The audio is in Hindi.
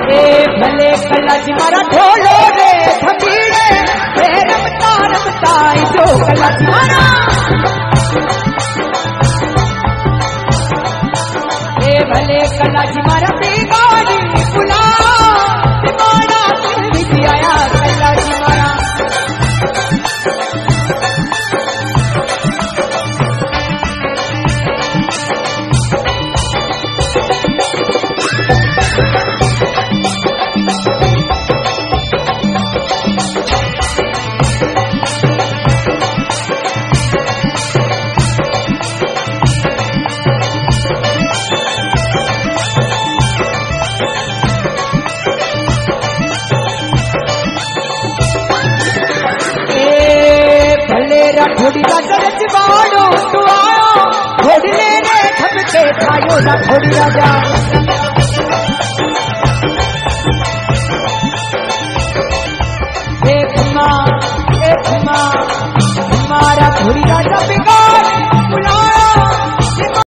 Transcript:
भले कलच मारा ढोलो रे थमीड़े रमता रमता जो कलच मारा भले कलच मारा बेगाड़ी बुला मारा दिल आया कलच मारा थोड़ी रच बाड़ो तू आयो थोड़ी मेरे थमके खायो ना थोड़ी राजा एक माँ हमारा थोड़ी राजा